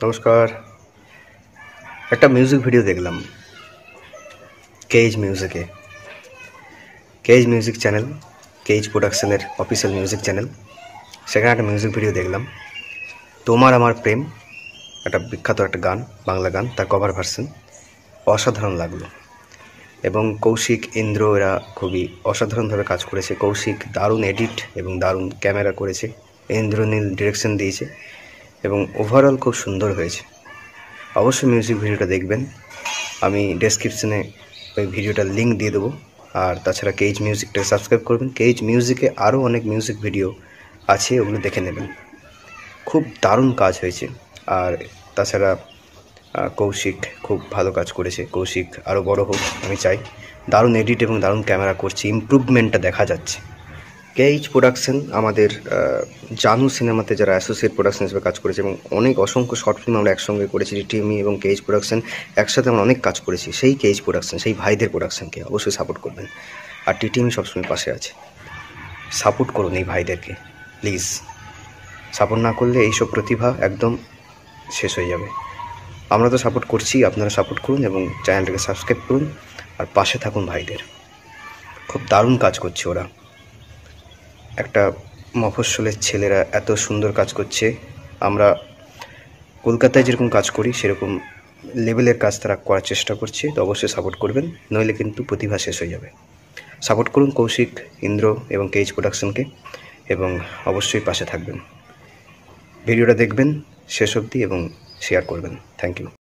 নমস্কার। একটা music video দেখলাম কেজ মিউজিকে। কেজ মিউজিক চ্যানেল, কেজ প্রোডাকশনের অফিসিয়াল মিউজিক চ্যানেল। সেখানে একটা মিউজিক ভিডিও দেখলাম, তোমার আমার প্রেম, একটা বিখ্যাত একটা গান, বাংলা গান, তার কভার ভার্সন। অসাধারণ লাগলো। এবং কৌশিক, ইন্দ্র এরা খুবই অসাধারণভাবে কাজ করেছে। কৌশিক দারুণ এডিট এবং দারুণ ক্যামেরা করেছে। ইন্দ্রনীল ডিরেকশন দিয়েছে এবং ওভারঅল খুব সুন্দর হয়েছে। অবশ্যই মিউজিক ভিডিওটা দেখবেন। আমি ডেসক্রিপশনে ওই ভিডিওটার লিঙ্ক দিয়ে দেবো। আর তাছাড়া কেজ মিউজিকটাকে সাবস্ক্রাইব করবেন। কেজ মিউজিকে আরও অনেক মিউজিক ভিডিও আছে, ওগুলো দেখে নেবেন। খুব দারুণ কাজ হয়েছে। আর তাছাড়া কৌশিক খুব ভালো কাজ করেছে। কৌশিক আরও বড় হোক আমি চাই। দারুণ এডিট এবং দারুণ ক্যামেরা করছে, ইমপ্রুভমেন্টটা দেখা যাচ্ছে। কেজ প্রোডাকশন আমাদের জানু সিনেমাতে যারা অ্যাসোসিয়েট প্রোডাকশন হিসেবে কাজ করেছে এবং অনেক অসংখ্য শর্ট ফিল্ম আমরা একসঙ্গে করেছি। টিমি এবং কেজ প্রোডাকশন একসাথে আমরা অনেক কাজ করেছি। সেই কেজ প্রোডাকশন, সেই ভাইদের প্রোডাকশনকে অবশ্যই সাপোর্ট করবেন। আর টিমি সবসময় পাশে আছে। সাপোর্ট করুন এই ভাইদেরকে প্লিজ। সাপোর্ট না করলে এইসব প্রতিভা একদম শেষ হয়ে যাবে। আমরা তো সাপোর্ট করছি, আপনারা সাপোর্ট করুন এবং চ্যানেলটাকে সাবস্ক্রাইব করুন আর পাশে থাকুন ভাইদের। খুব দারুণ কাজ করছে ওরা। একটা মফস্বলের ছেলেরা এত সুন্দর কাজ করছে। আমরা কলকাতায় যেরকম কাজ করি সেরকম লেভেলের কাজ তারা করার চেষ্টা করছে। তো অবশ্যই সাপোর্ট করবেন, নইলে কিন্তু প্রতিভা শেষ হয়ে যাবে। সাপোর্ট করুন কৌশিক, ইন্দ্র এবং কেজ প্রোডাকশনকে এবং অবশ্যই পাশে থাকবেন। ভিডিওটা দেখবেন শেষ অবধি এবং শেয়ার করবেন। Thank you.